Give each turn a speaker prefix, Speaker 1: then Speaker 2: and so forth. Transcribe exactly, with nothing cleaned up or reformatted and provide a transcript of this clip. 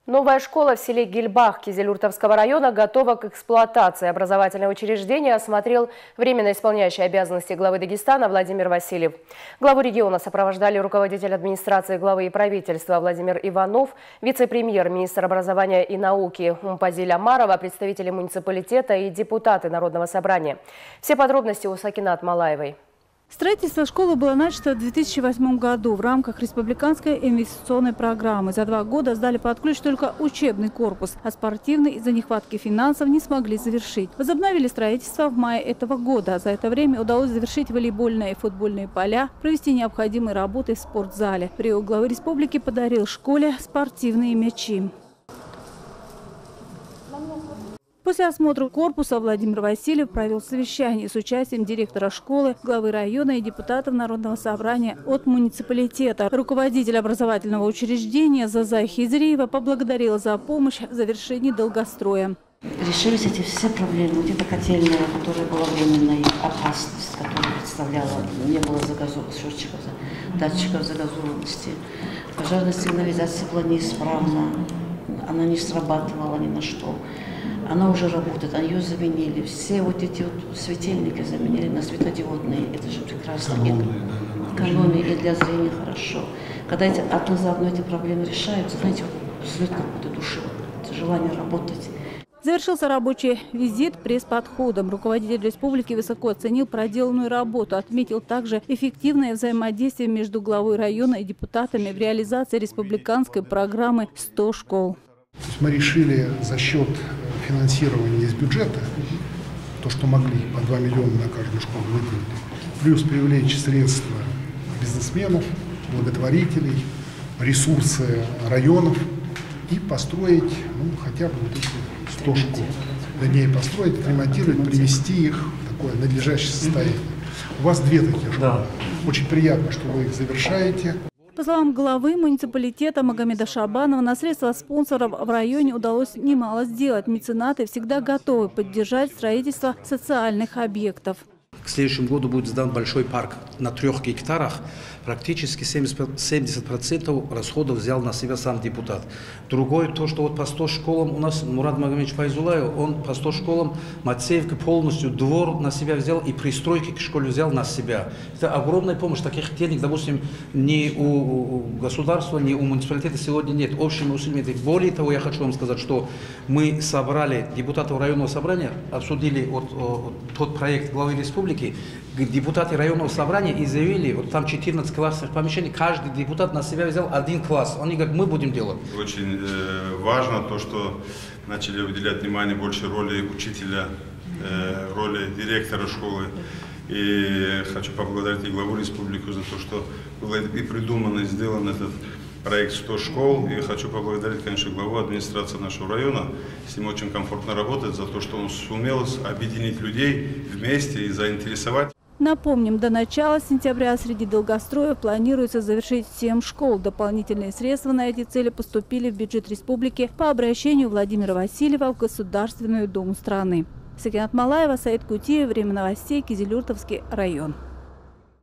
Speaker 1: Новая школа в селе Гильбах Кизилюртовского района готова к эксплуатации. Образовательное учреждение осмотрел временно исполняющий обязанности главы Дагестана Владимир Васильев. Главу региона сопровождали руководитель администрации главы и правительства Владимир Иванов, вице-премьер, министр образования и науки Умпазиль Амарова, представители муниципалитета и депутаты Народного собрания. Все подробности у Сакинат Малаевой.
Speaker 2: Строительство школы было начато в две тысячи восьмом году в рамках республиканской инвестиционной программы. За два года сдали под ключ только учебный корпус, а спортивный из-за нехватки финансов не смогли завершить. Возобновили строительство в мае этого года. За это время удалось завершить волейбольные и футбольные поля, провести необходимые работы в спортзале. При главы республики подарил школе спортивные мячи. После осмотра корпуса Владимир Васильев провел совещание с участием директора школы, главы района и депутатов Народного собрания от муниципалитета. Руководитель образовательного учреждения Зазай Хизриева поблагодарила за помощь в завершении долгостроя.
Speaker 3: Решились эти все проблемы. Вот эта котельная, которая была временной, опасность, которая представляла, не было счетчиков, датчиков загазованности. Пожарная сигнализация была неисправна, она не срабатывала ни на что. Она уже работает, ее заменили. Все вот эти вот светильники заменили на светодиодные. Это же прекрасно. Экономия и для зрения хорошо. Когда эти, одно за одно эти проблемы решаются, знаете, взлет какой-то души, желание работать.
Speaker 2: Завершился рабочий визит пресс-подходом. Руководитель республики высоко оценил проделанную работу. Отметил также эффективное взаимодействие между главой района и депутатами в реализации республиканской программы «сто школ».
Speaker 4: Мы решили за счет финансирования из бюджета, то, что могли, по два миллиона на каждую школу выделили, плюс привлечь средства бизнесменов, благотворителей, ресурсы районов и построить ну, хотя бы вот эти сто школ. Вернее, построить, отремонтировать, привести их в такое надлежащее состояние. У вас две такие школы. Да. Очень приятно, что вы их завершаете.
Speaker 2: По словам главы муниципалитета Магомеда Шабанова, на средства спонсоров в районе удалось немало сделать. Меценаты всегда готовы поддержать строительство социальных объектов.
Speaker 5: К следующему году будет сдан большой парк на трех гектарах. Практически семьдесят процентов расходов взял на себя сам депутат. Другое, то, что вот по сто школам у нас Мурат Магомедович Файзулаев, он по сто школам Мацеевка полностью двор на себя взял и пристройки к школе взял на себя. Это огромная помощь. Таких денег, допустим, ни у государства, ни у муниципалитета сегодня нет. Общими усилиями. Более того, я хочу вам сказать, что мы собрали депутатов районного собрания, обсудили вот, вот, тот проект главы республики, депутаты районного собрания и заявили, вот там четырнадцать классных помещений, каждый депутат на себя взял один класс. Они говорят, мы будем делать.
Speaker 6: Очень э, важно то, что начали уделять внимание больше роли учителя, э, роли директора школы. И хочу поблагодарить и главу республики за то, что было и придумано, и сделан этот проект сто школ. И хочу поблагодарить, конечно, главу администрации нашего района. С ним очень комфортно работать за то, что он сумел объединить людей вместе и заинтересовать.
Speaker 2: Напомним, до начала сентября среди долгостроев планируется завершить семь школ. Дополнительные средства на эти цели поступили в бюджет республики по обращению Владимира Васильева в Государственную Думу страны. Сакинат Малаева, Саид Кутиев, Время новостей, Кизилюртовский район.